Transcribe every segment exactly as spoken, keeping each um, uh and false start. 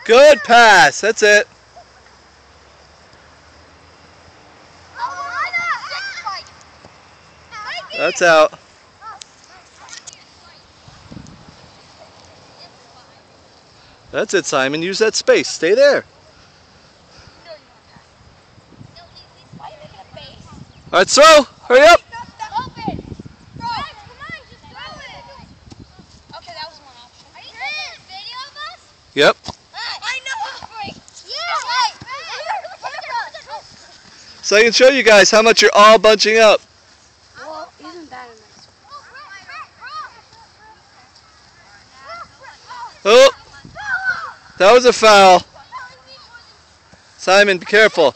Good pass. That's it. That's out. That's it, Simon. Use that space. Stay there. All right, throw. Hurry up. Yep. I know. So I can show you guys how much you're all bunching up. Well, isn't that a nice one? Oh, that was a foul. Simon, be careful.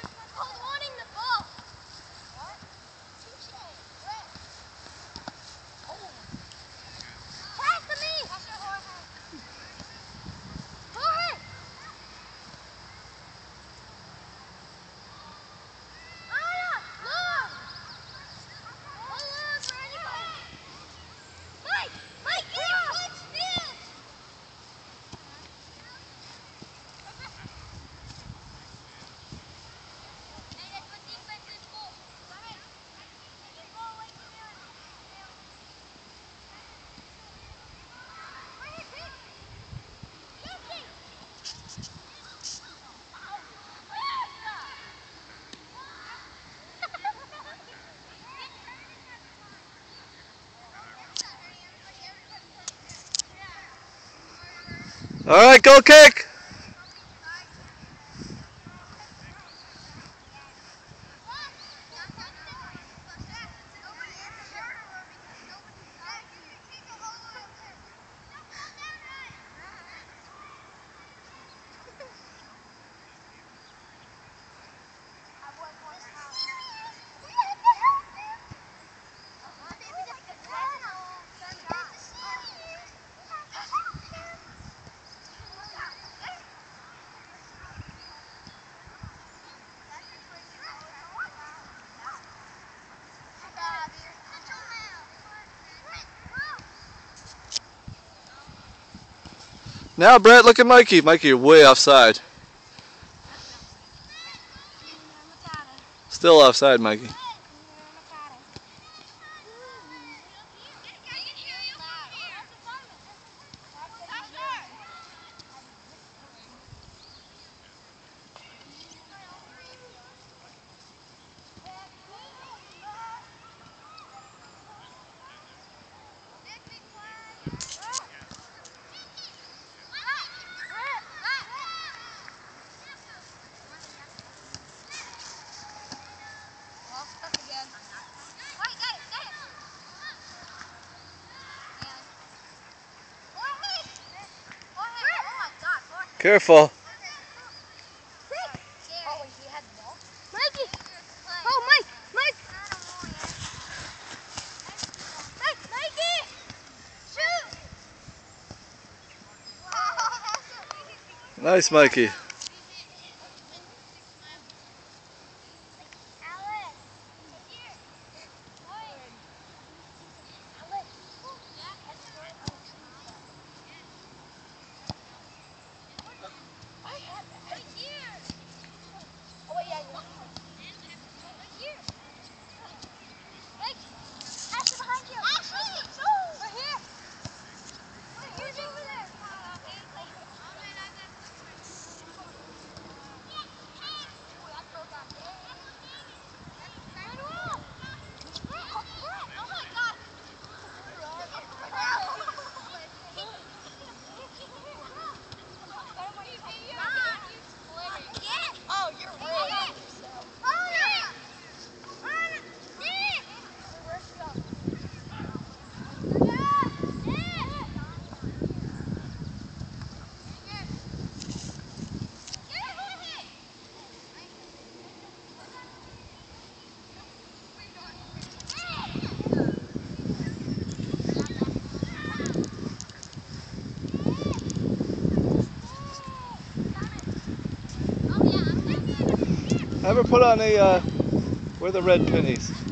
All right, go kick. Now, Brett, look at Mikey. Mikey, you're way offside. Still offside, Mikey. Careful. Mikey! Oh, Mike! Mike! Mike! Mikey! Shoot! Nice, Mikey. Ever put on a, uh, where are the red pennies?